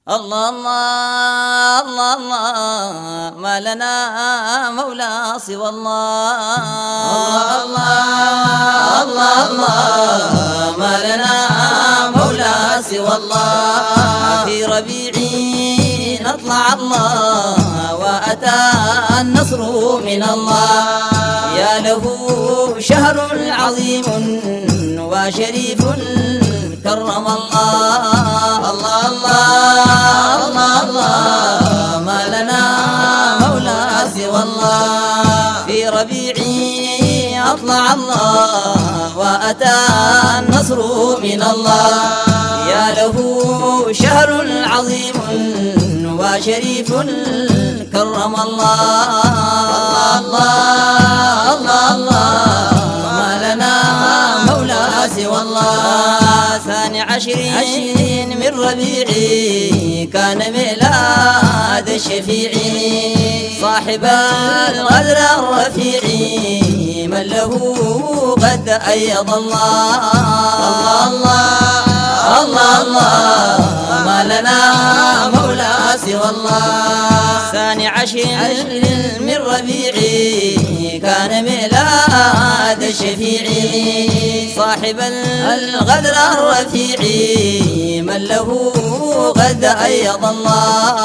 الله الله الله الله ما لنا مولى سوى الله. الله الله الله ما لنا مولى سوى الله. في ربيع أطلع الله وأتى النصر من الله. يا له شهر عظيم وشريف كرم الله. الله الله الله الله ما لنا مولى سوى الله. في ربيع أطلع الله وأتى النصر من الله. يا له شهر عظيم وشريف كرم الله. الله الله الله ما لنا مولى سوى الله. ثاني عشرين من ربيع كان ميلاد الشفيع. صاحب الغدر الرفيع من له قد أيض الله. الله الله الله ما لنا مولى سوى الله. ثاني عشرين من ربيع كان ميلاد الشفيع. صاحب الغدر الرفيع من له قد أيض الله.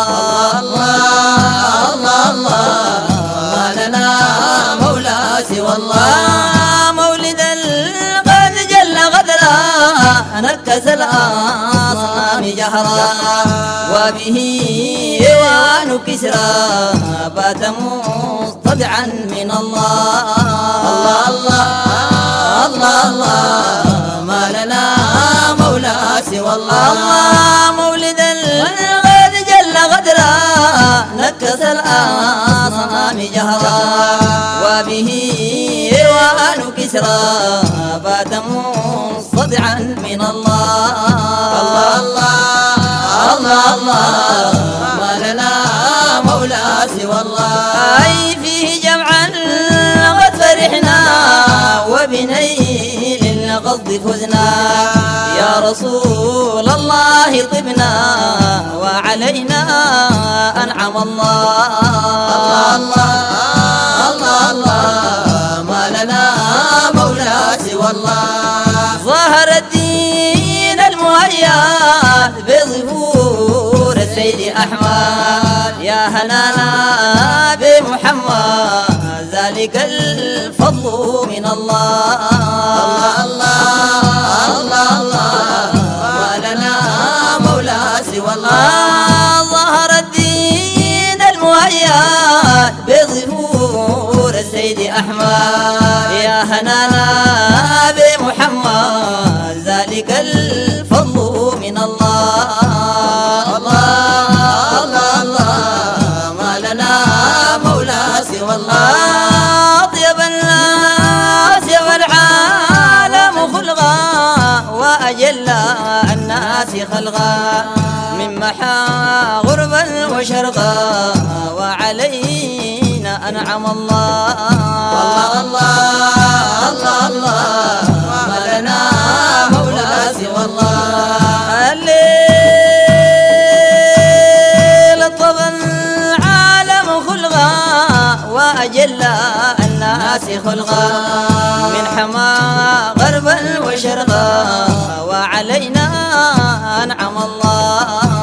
الله الله الله ما لنا مولى سوى الله. مولد قد جل غدرا نكس الأصنام جهرا. وبه إيوان كسرى بات مصطدعا من الله. الله الله الله ما لنا مولى سوى الله. مولد قد جل غدرا نكس الأصنام جهرا. وبه إيوان كسرى بات مصطدعا من الله. الله الله الله ما لنا مولى سوى الله. أي فيه جمعا قد فرحنا وبنيل القصد فزنا. يا رسول الله طبنا وعلينا أنعم الله. الله الله الله ما لنا مولى سوى الله. ظهر الدين المؤيد بظهور السيد أحمد. يا هنانا بمحمد ذلك الفضل من الله. الله الله الله ما لنا مولى سوى الله. ظهر الدين المؤيد بظهور السيد أحمد. يا هنانا بمحمد ذلك الفضل من الله. الله الله الله ما لنا مولى سوى الله. أطيب الناس والعالم خلقا وأجل الناس خلقا. من محا غربا وشرقا وعلينا أنعم الله. الله الله الله ما لنا مولى سوى الله. الليل طب العالم خلقا وأجل الناس خلقا. من حما غربا وشرقا وعلينا أنعم الله.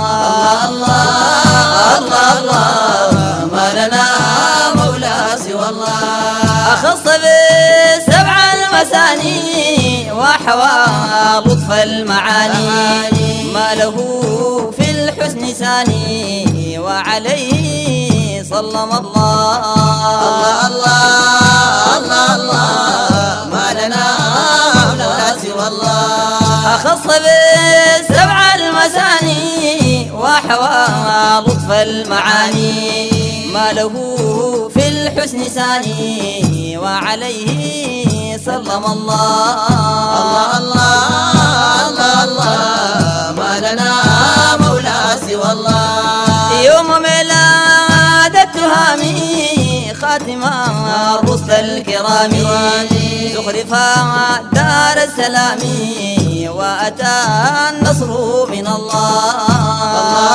الله الله الله ما لنا مولى سوى الله. أخص بسبع المثاني وحوى لطف المعاني. ما له في الحسن ثاني وعليه صلم الله. الله الله الله ما لنا مولى سوى الله. أخص بسبع المثاني وحوى لطف المعاني. ما له في الحسن ثاني وعليه سلم الله. الله الله الله ما لنا مولى سوى الله. يوم ميلاد التهامي خاتمة الرسل الكرام. زخرفا دار السلام وأتى النصر من الله.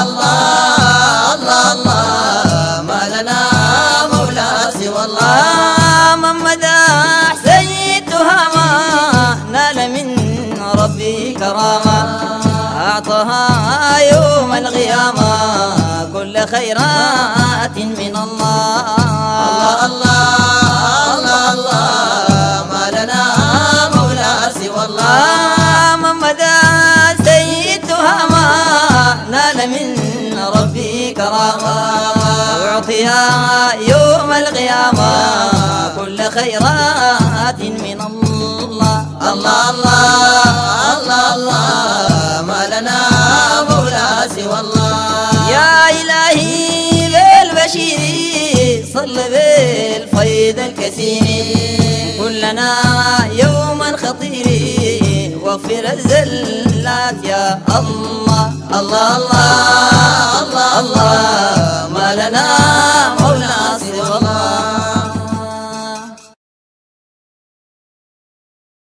القيامة كل خيرات من الله. الله الله الله الله ما لنا مولى سوى الله. محمد سيد تهامة نال من ربي كرامة وأعطي يوم القيامة كل خيرات من الله. الله الله الله الله ما لنا مولى سوى الله. يا إلهي بالبشير صل بالفيض الكثير كلنا يوما خطير واغفر الزلات يا الله. الله الله